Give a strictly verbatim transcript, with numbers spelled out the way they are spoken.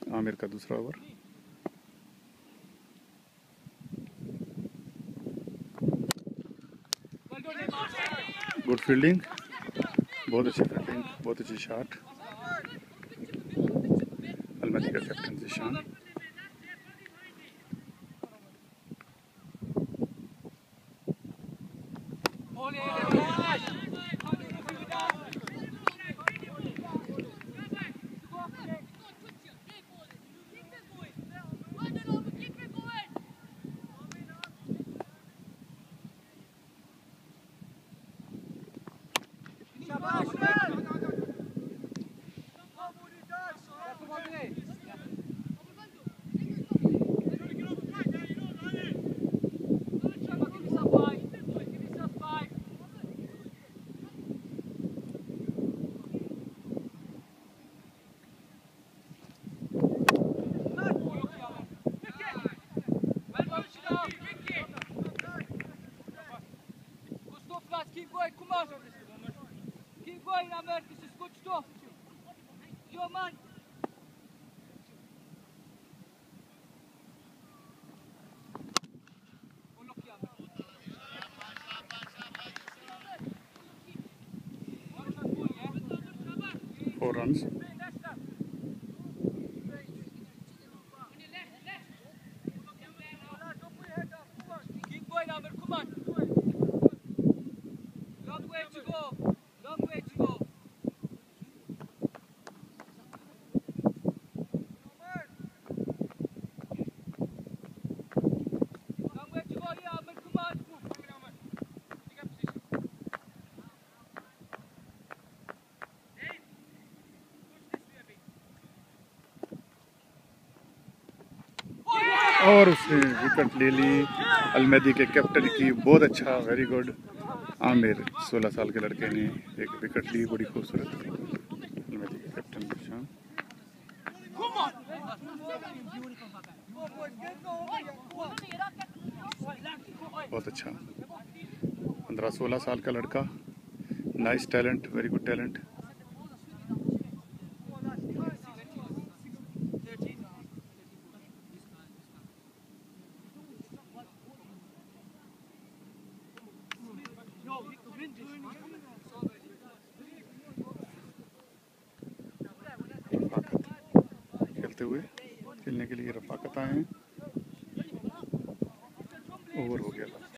आमिर का दूसरा over. Good fielding, बहुत अच्छी फील्डिंग, बहुत अच्छी शॉट। अलमदी का captain Zeeshan. Keep going, come on! Keep going, Amir, this is good stuff! Yo, man! Oh, lucky, Amir. Four runs. Keep going, Amir, come on! Long way to go! Long way to go! Long way to go, yeah, Amir, come on! और उसने wicket ले ली अलमदी के captain की। बहुत अच्छा, very good Aamir. सोलह साल के लड़के ने एक विकेट ली, बड़ी खूबसूरत। अलमदी के कैप्टन ज़ीशान। बहुत अच्छा, पंद्रह सोलह साल का लड़का, nice talent, very good talent. खेलते हुए, खेलने के लिए रफाकत आए हैं। ओवर हो गया।